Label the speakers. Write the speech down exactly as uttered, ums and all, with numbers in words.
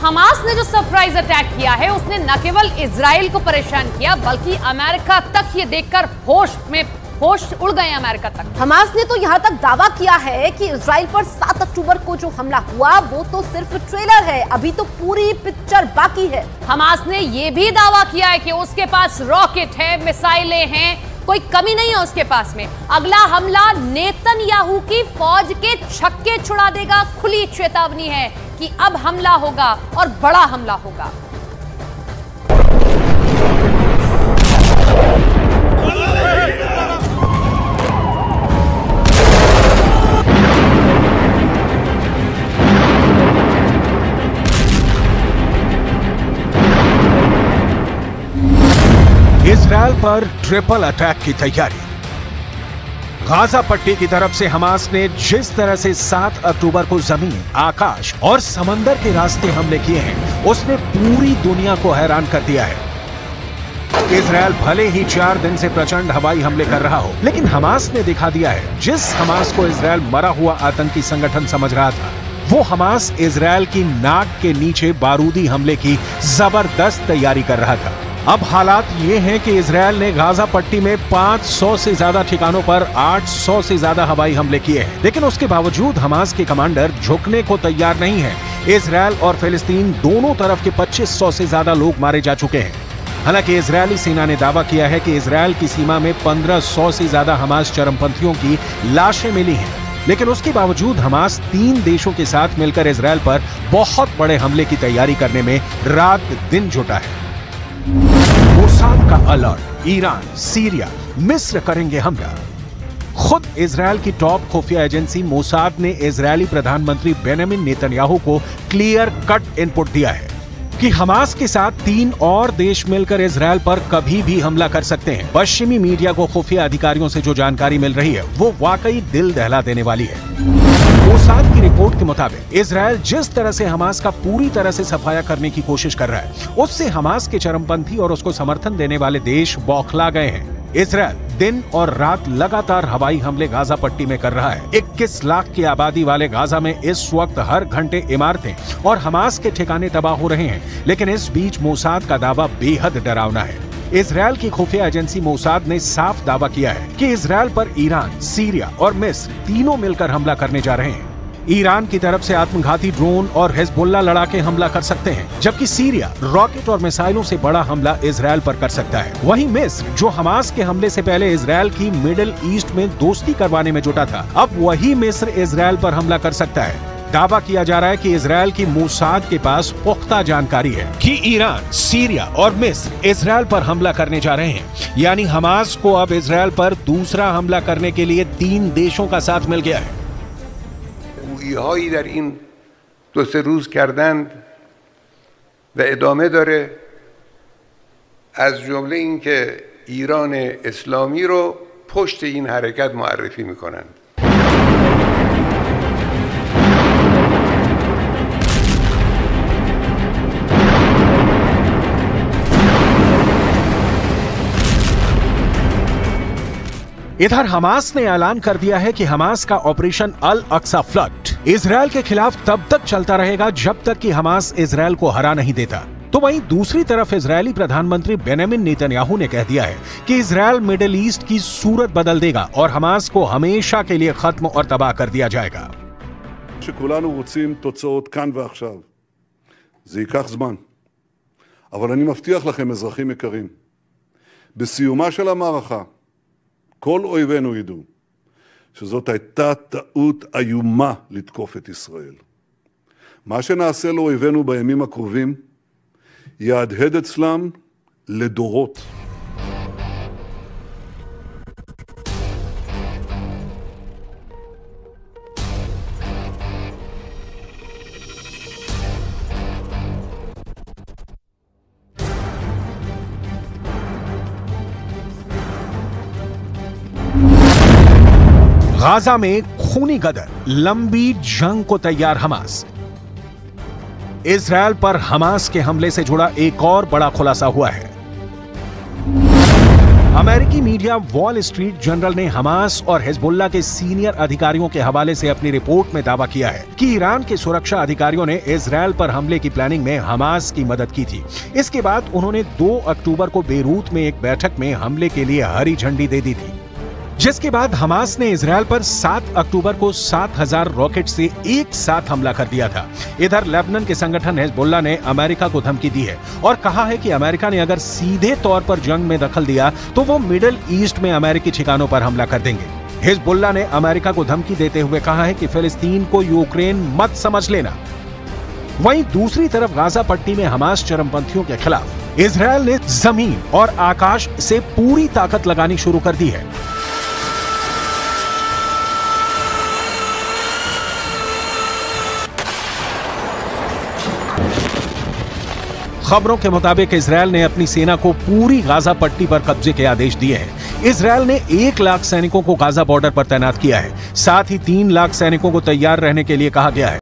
Speaker 1: Hamas ने जो surprise attack किया है उसने न केवल इजराइल को परेशान किया बल्कि अमेरिका तक ये देखकर होश में होश उड़ गए अमेरिका तक।
Speaker 2: हमास ने तो यहां तक दावा किया है कि इजराइल पर सात अक्टूबर को जो हमला हुआ वो तो सिर्फ ट्रेलर है, अभी तो पूरी पिक्चर बाकी है।
Speaker 1: हमास ने यह भी दावा किया है कि उसके पास रॉकेट है, मिसाइलें हैं, कोई कमी नहीं है उसके पास में। अगला हमला नेतन्याहू की फौज के छक्के छुड़ा देगा। खुली चेतावनी है कि अब हमला होगा और बड़ा हमला होगा।
Speaker 3: इजरायल पर ट्रिपल अटैक की तैयारी। गाजा पट्टी की तरफ से हमास ने जिस तरह से सात अक्टूबर को जमीन, आकाश और समंदर के रास्ते हमले किए हैं उसने पूरी दुनिया को हैरान कर दिया है। इजरायल भले ही चार दिन से प्रचंड हवाई हमले कर रहा हो, लेकिन हमास ने दिखा दिया है जिस हमास को इजरायल मरा हुआ आतंकी संगठन समझ रहा था, वो हमास इजरायल की नाक के नीचे बारूदी हमले की जबरदस्त तैयारी कर रहा था। अब हालात ये हैं कि इजरायल ने गाजा पट्टी में पाँच सौ से ज्यादा ठिकानों पर आठ सौ से ज्यादा हवाई हमले किए हैं, लेकिन उसके बावजूद हमास के कमांडर झुकने को तैयार नहीं है। इजरायल और फिलिस्तीन दोनों तरफ के पच्चीस सौ से ज्यादा लोग मारे जा चुके हैं। हालांकि इजरायली सेना ने दावा किया है कि इजरायल की सीमा में पंद्रह सौ से ज्यादा हमास चरमपंथियों की लाशें मिली हैं, लेकिन उसके बावजूद हमास तीन देशों के साथ मिलकर इजरायल पर बहुत बड़े हमले की तैयारी करने में रात दिन जुटा है। मोसाद का अलर्ट, ईरान, सीरिया, मिस्र करेंगे हमला। खुद इजरायल की टॉप खुफिया एजेंसी मोसाद ने इजरायली प्रधानमंत्री बेंजामिन नेतन्याहू को क्लियर कट इनपुट दिया है कि हमास के साथ तीन और देश मिलकर इजरायल पर कभी भी हमला कर सकते हैं। पश्चिमी मीडिया को खुफिया अधिकारियों से जो जानकारी मिल रही है वो वाकई दिल दहला देने वाली है। मोसाद की रिपोर्ट के मुताबिक इजरायल जिस तरह से हमास का पूरी तरह से सफाया करने की कोशिश कर रहा है, उससे हमास के चरमपंथी और उसको समर्थन देने वाले देश बौखला गए हैं। इजरायल दिन और रात लगातार हवाई हमले गाजा पट्टी में कर रहा है। इक्कीस लाख की आबादी वाले गाजा में इस वक्त हर घंटे इमारतें और हमास के ठिकाने तबाह हो रहे हैं, लेकिन इस बीच मोसाद का दावा बेहद डरावना है। इजरायल की खुफिया एजेंसी मोसाद ने साफ दावा किया है कि इजरायल पर ईरान, सीरिया और मिस्र तीनों मिलकर हमला करने जा रहे हैं। ईरान की तरफ से आत्मघाती ड्रोन और हिजबुल्ला लड़ाके हमला कर सकते हैं, जबकि सीरिया रॉकेट और मिसाइलों से बड़ा हमला इजरायल पर कर सकता है। वहीं मिस्र, जो हमास के हमले से पहले इजरायल की मिडिल ईस्ट में दोस्ती करवाने में जुटा था, अब वही मिस्र इजरायल पर हमला कर सकता है। दावा किया जा रहा है कि इजरायल की मोसाद के पास पुख्ता जानकारी है कि ईरान, सीरिया और मिस्र इजरायल पर हमला करने जा रहे हैं। यानी हमास को अब इजरायल पर दूसरा हमला करने के लिए तीन देशों का साथ मिल गया है।
Speaker 4: گویی‌هایی در این دو سه روز کردند و ادامه داره، از جمله اینکه ایران اسلامی رو پشت این حرکت معرفی میکنند.
Speaker 3: इधर हमास ने ऐलान कर दिया है कि हमास का operation Al Aqsa flood Israel के खिलाफ तब तक चलता रहेगा जब तक कि हमास इजरायल को हरा नहीं देता। तो वहीं दूसरी तरफ इजरायली प्रधानमंत्री बेंजामिन नेतन्याहू ने कह दिया है कि इजरायल मिडिल ईस्ट की सूरत बदल देगा और हमास को हमेशा के लिए खत्म और तबाह कर दिया जाएगा।
Speaker 5: שכולנו רוצים תוצאות כאן ועכשיו. זה ייקח זמן. אבל אני מבטיח לכם, אזרחים יקרים, בסיומה של המערכה, כל אויבינו ידעו שזאת הייתה טעות איומה לתקוף את ישראל. מה שנעשה לאויבינו בימים הקרובים יהדהד אצלם לדורות.
Speaker 3: गाजा में खूनी गदर, लंबी जंग को तैयार हमास। इजरायल पर हमास के हमले से जुड़ा एक और बड़ा खुलासा हुआ है। अमेरिकी मीडिया वॉल स्ट्रीट जर्नल ने हमास और हिजबुल्लाह के सीनियर अधिकारियों के हवाले से अपनी रिपोर्ट में दावा किया है कि ईरान के सुरक्षा अधिकारियों ने इजरायल पर हमले की प्लानिंग में हमास की मदद की थी। इसके बाद उन्होंने दो अक्टूबर को बेरूत में एक बैठक में हमले के लिए हरी झंडी दे दी थी, जिसके बाद हमास ने इजरायल पर सात अक्टूबर को सात हज़ार रॉकेट से एक साथ हमला कर दिया था। इधर लेबनान के संगठन हिजबुल्लाह ने अमेरिका को धमकी दी है और कहा है कि अमेरिका ने अगर सीधे तौर पर जंग में दखल दिया तो वो मिडिल ईस्ट में अमेरिकी ठिकानों पर हमला कर देंगे। हिजबुल्लाह ने अमेरिका को धमकी देते हुए कहा है कि फिलिस्तीन को यूक्रेन मत समझ लेना। वहीं दूसरी तरफ गाजा पट्टी में हमास चरमपंथियों के खिलाफ इजरायल ने जमीन और आकाश से पूरी ताकत लगानी शुरू कर दी है। खबरों के मुताबिक इजरायल ने अपनी सेना को पूरी गाजा पट्टी पर कब्जे के आदेश दिए हैं। इजरायल ने एक लाख सैनिकों को गाजा बॉर्डर पर तैनात किया है, साथ ही तीन लाख सैनिकों को तैयार रहने के लिए कहा गया है।